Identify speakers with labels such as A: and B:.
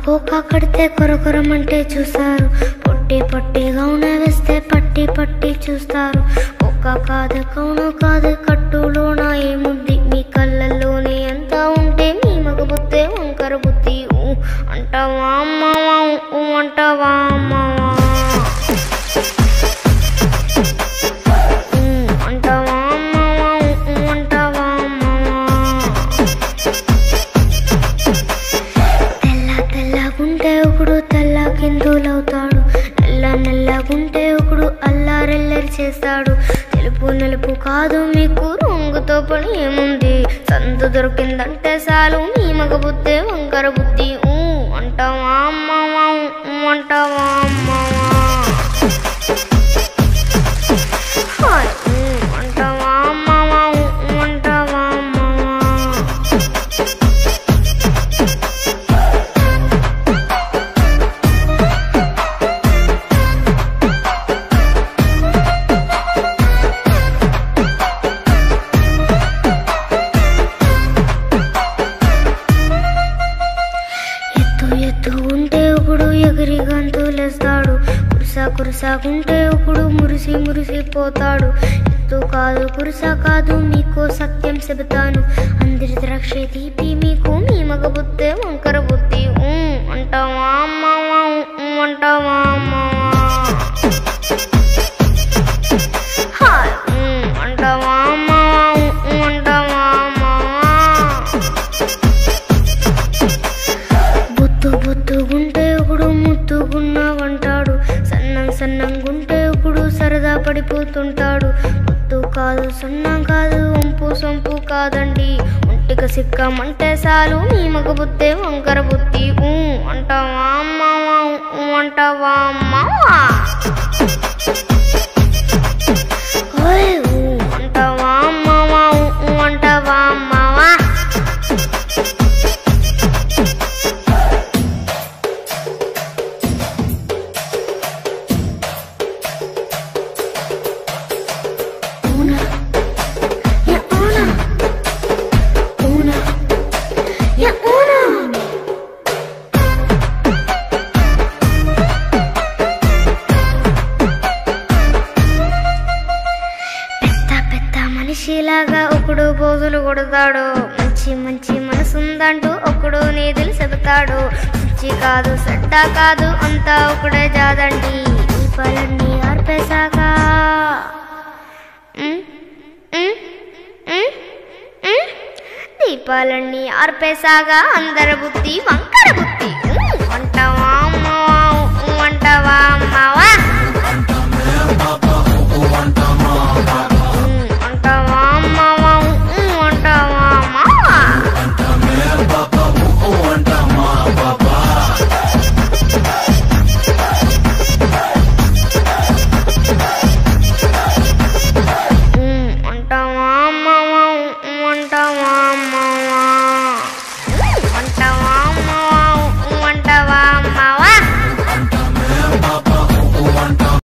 A: Cocoa కడితే కొరకొరమంటే చూస్తారు, పొట్టి పొట్టిగా వేస్తే పట్టి పట్టి చూస్తారు. కోకా కాదు కౌను కాదు కట్టులోన ఏముంది, మీ కళ్ళల్లోనే ఎంత ఉంటే మీ మగ బుద్ధే వంకర బుద్ధి. అంటావా అమ్మవా అంటావా అమ్మవా అంటావా అమ్మవా అంటావా అమ్మవా. తెల్ల తెల్లగుంటే ఒకడు తెల్ల కిందులవుతాడు, నల్ల నల్లగుంటే ఒకడు అల్లారెల్లరి చేస్తాడు. తెలుపు నలుపు కాదు మీకు రంగుతో పని ఏముంది, సందు దొరికిందంటే చాలు మీ మగ బుద్ధే వంకర బుద్ధి. అంటావా అమ్మవా అంటావా అమ్మవా అంటావా అమ్మవా అంటావా అమ్మవా. ఎత్తు ఉంటే ఒకడు ఎగిరి గంతులేస్తాడు, కురుసాకుంటే ఒకడు మురిసి మురిసిపోతాడు. ఎత్తు కాదు కురుసా కాదు మీకు సత్యం చెబుతాను, అందరి ద్రాక్ష తీపి మీకు మీ మగ బుద్ధే వంకర బుద్ధి. అంటావా అమ్మవా అంటావా అమ్మవా అంటావా అమ్మవా అంటావా అమ్మవా. బొత్తుగుంటే ఒకడు ముద్దుగున్నావంటాడు, సన్నంగుంటే ఒకడు సరదా పడిపోతుంటాడు. ముద్దు కాదు సన్నం కాదు వంపు సొంపు కాదండి, ఒంటికి సిక్కమంటే చాలు మీ మగ బుద్ధే వంకర బుద్ధి. అంటావా అమ్మవా అంటావా అమ్మవా అంటావా అమ్మవా అంటావా అమ్మవా. మనిషిలాగా ఒకడు బోజులు కొడతాడు, మంచి మంచి మనసుందంటూ ఒకడు నీతులు చెబుతాడు. మంచి కాదు చెడ్డ కాదు అంతా ఒకడే జాదండి, దీపాలన్నీ ఆర్పేశాక దీపాలన్నీ ఆర్పేశాక అందరి బుద్ధి వంక.